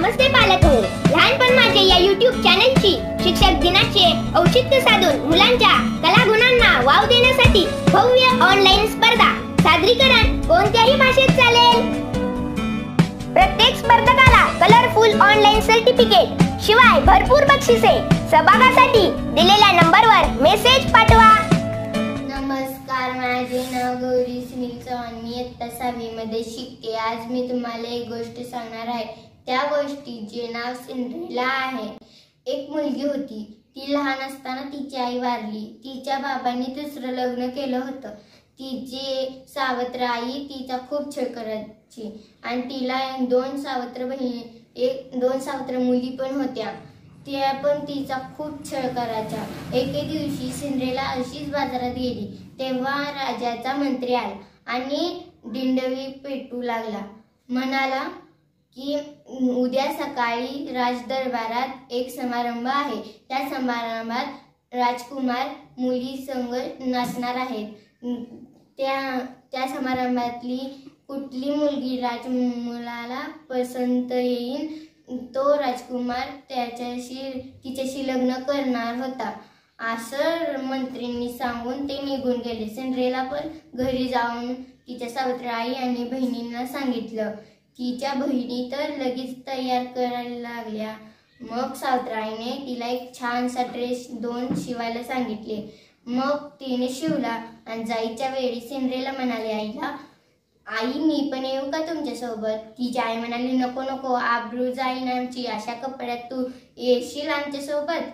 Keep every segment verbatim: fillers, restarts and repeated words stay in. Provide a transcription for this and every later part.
नमस्ते पालक हो. लहानपण माझे या यूट्यूब चॅनलची शिक्षक दिनाचे औचित्य साधून मुलांच्या कलागुणांना वाव देण्यासाठी भव्य ऑनलाईन स्पर्धा सादरीकरण कोणत्याही भाषेत चालेल. प्रत्येक स्पर्धकाला कलरफुल ऑनलाईन सर्टिफिकेट शिवाय भरपूर बक्षिसे. सहभागासाठी दिलेल्या नंबरवर मेसेज पाठवा. नमस्कार, माझे नाव गौरी सुनील चव्हाण. मी इयत्ता सहावी मध्ये शिकते. आज मी तुम्हाला एक गोष्ट सांगणार आहे. त्या गोष्टीचे नाव सिंड्रेला आहे. एक मुलगी होती. ती लहान असताना तिची आई वारली. तिच्या बाबांनी दुसरं लग्न केलं होतं. तिची सावत्र आई तिचा खूप छळ करायची आणि तिला दोन सावत्र बहिणी एक दोन सावत्र मुली पण होत्या. त्या पण तिचा खूप छळ करायच्या. एके दिवशी सिंड्रेला अशीच बाजारात गेली तेव्हा राजाचा मंत्री आला आणि दिंडवी पेटू लागला. म्हणाला की उद्या सकाळी राजदरबारात एक समारंभ आहे. त्या समारंभात राजकुमार मुली संग नाचणार आहेत. त्या त्या समारंभातली कुठली मुलगी राजमुलाला पसंत येईल तो राजकुमार त्याच्याशी तिच्याशी लग्न करणार होता असं मंत्रींनी सांगून ते निघून गेले. सिंड्रेला पण घरी जाऊन तिच्या सावत्र आई आणि बहिणींना सांगितलं. तिच्या बहिणी तर लगेच तयार करायला लागल्या. मग सावत्राईने तिला एक छानसा ड्रेस दोन शिवायला सांगितले. मग तिने शिवला आणि जायच्या वेळी सिंड्रेला म्हणाले आईला, आई मी पण येऊ का तुमच्या सोबत. तिची आई म्हणाली नको नको, आबरू जाईन आमची, अशा कपड्यात तू येशील आमच्या सोबत.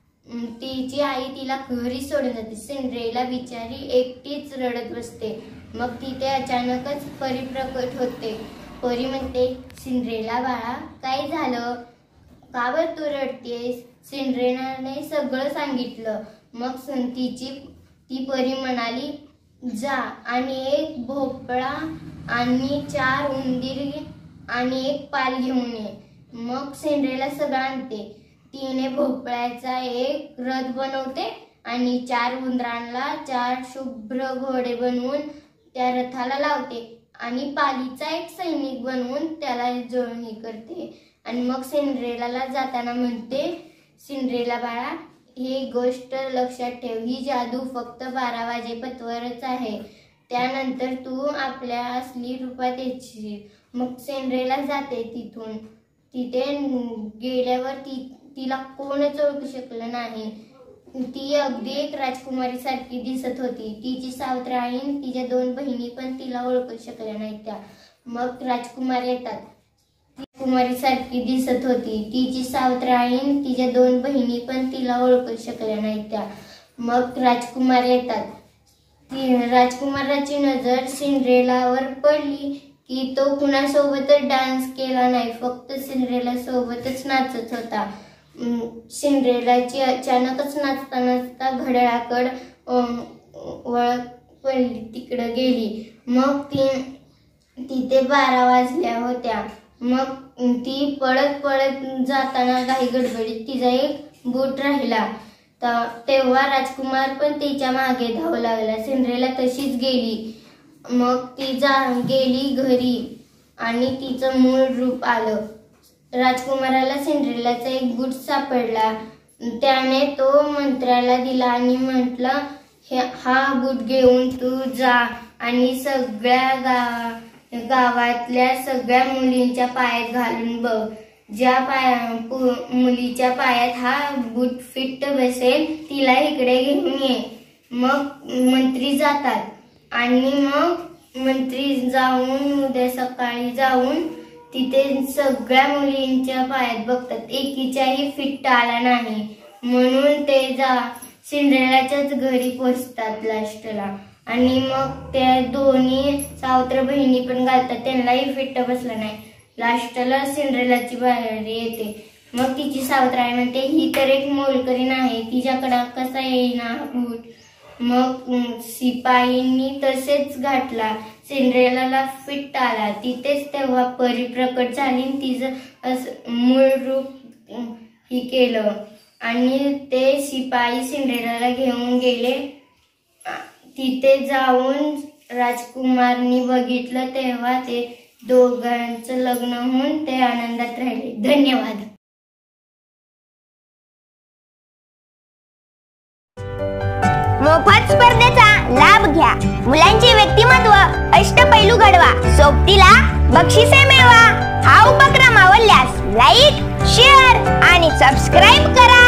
तिची आई तिला घरी सोडून जाते. सिंड्रेला बिचारी एकटीच रडत बसते. मग तिथे अचानकच परी प्रकट होते. परी म्हणते सिंड्रेला बाळा काय झालं, का बरं तू रडतेस. सिंड्रेलाने सगळं सांगितलं. मग तिची ती परी म्हणाली जा आणि एक भोपळा आणि चार उंदीर आणि एक पाल घेऊन ये. मग सिंड्रेला सगळं आणते. तिने भोपळ्याचा एक रथ बनवते आणि चार उंदरांना चार शुभ्र घोडे बनवून त्या रथाला लावते आणि पालीचा एक सैनिक बनवून त्याला जुळणी करते. आणि मग सिंड्रेलाला जाताना म्हणते सिंड्रेला बाळा ही गोष्ट लक्षात ठेव, ही जादू फक्त बारा वाजेपर्यंतच आहे. त्यानंतर तू आपल्या असली रूपात येशील. मग सिंड्रेला जाते तिथून. तिथे गेल्यावर ती तिला कोणच ओळखू शकलं नाही. ती अगदी एक राजकुमारी सारखी दिसत होती. तिची सावत्र आई तिच्या दोन बहिणी पण तिला ओळखू शकल्या नाहीत. त्या मग राजकुमार येतात. ती कुमारी सारखी दिसत होती. तिची सावत्र आई तिच्या दोन बहिणी पण तिला ओळखू शकल्या नाहीत. त्या मग राजकुमार येतात. ती राजकुमाराची नजर सिंड्रेलावर पडली की तो कुणासोबतच डान्स केला नाही, फक्त सिंड्रेला सोबतच नाचत होता. सिंड्रेलाची अचानकच नाचता नाचता घड्याळाकड वळत पडली, तिकडं गेली. मग ती तिथे बारा वाजल्या होत्या. मग ती पळत पळत जाताना काही गडबडीत तिचा एक बूट राहिला. तेव्हा राजकुमार पण तिच्या मागे धावू लागला. सिंड्रेला तशीच गेली. मग ती जा गेली घरी आणि तिचं मूळ रूप आलं. राजकुमाराला सिंड्रेलाचा एक बूट सापडला. त्याने तो मंत्र्याला दिला आणि म्हटलं हा बूट घेऊन तू जा आणि सगळ्या गा गावातल्या सगळ्या मुलींच्या पायात घालून बघ. ज्या पाया मुलीच्या पायात हा बूट फिट बसेल तिला इकडे घेऊन ये. मग मंत्री जातात आणि मग मंत्री जाऊन उद्या सकाळी जाऊन तिथे सगळ्या मुलींच्या पायात बघतात. एकीच्याही फिट आला नाही म्हणून ते जा सिंड्रेलाच्याच घरी पोचतात लास्टला. आणि मग त्या दोन्ही सावत्र बहिणी पण घालतात, त्यांनाही फिट बसला नाही. लास्टला सिंड्रेलाची बाहेरी येते. मग तिची सावत्र आई म्हणते ही तर एक मोलकरीण आहे, तिच्याकडे कसा येईना बूट. मग शिपाईंनी तसेच घातला. सिंड्रेलाला फिट आला. तिथेच तेव्हा परी प्रकट झाली. तिचं असं मूळ रूप ही केलं आणि ते शिपाई सिंड्रेलाला घेऊन गेले. तिथे जाऊन राजकुमारनी बघितलं तेव्हा ते दोघांचं लग्न होऊन ते आनंदात राहिले. धन्यवाद. मोफत स्पर्धेचा लाभ घ्या. मुलांचे व्यक्तिमत्व अष्टपैलू घडवा. सोबतीला बक्षिसे मिळवा. हा उपक्रम आवडल्यास लाईक, शेअर आणि सबस्क्राईब करा.